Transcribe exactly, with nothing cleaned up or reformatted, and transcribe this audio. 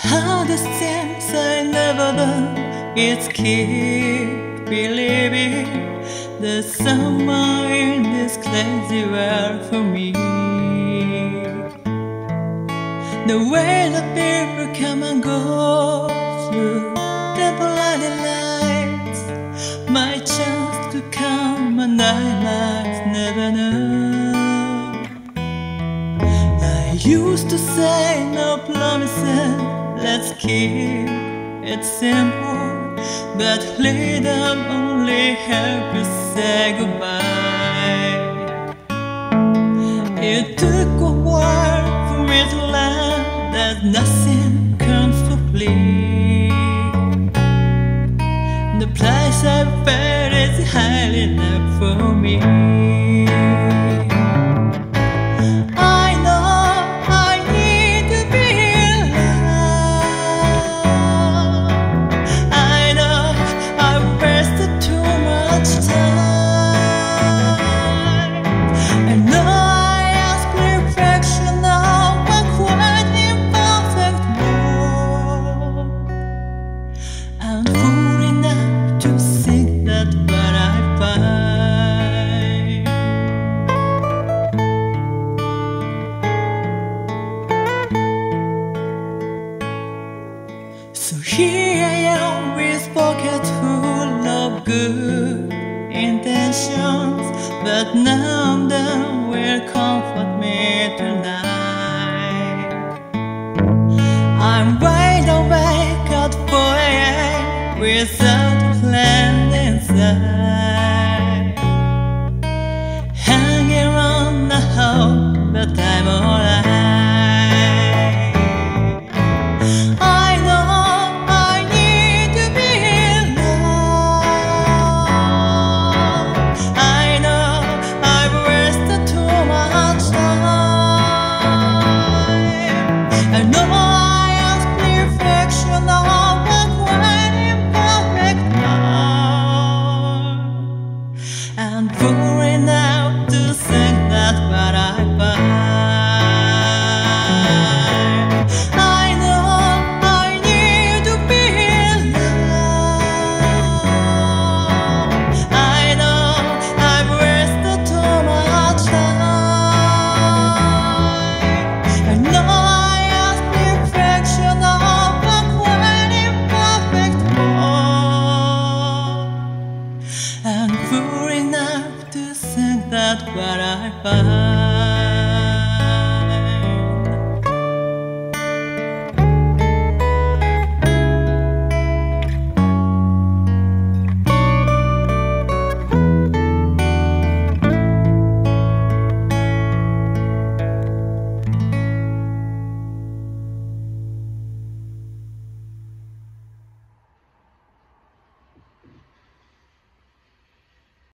hardest things I never done is keep believing there's someone in this crazy world for me. The way that people come and go through temporary lights, my chance to come and I might never know. I used to say no promises, let's keep it simple, but freedom only helps you say goodbye. It took a while for me to learn that nothing comes for free. The price I paid is high enough for me. So here I am with pocket full of good intentions, but none of them will comfort me tonight. I'm wide awake at four a m without a plan inside, hanging on the hope that I'm alright. And pouring out to sing that what I find. I know I need to be alone. I know I've wasted too much time. I know I ask perfection of a quite imperfect world. And pouring out to sing that what I find.